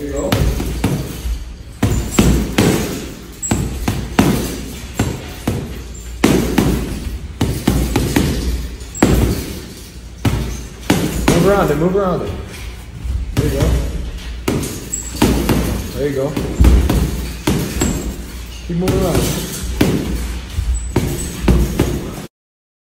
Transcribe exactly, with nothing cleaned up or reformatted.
There you go. Move around it, move around it. There you go. There you go. Keep moving around.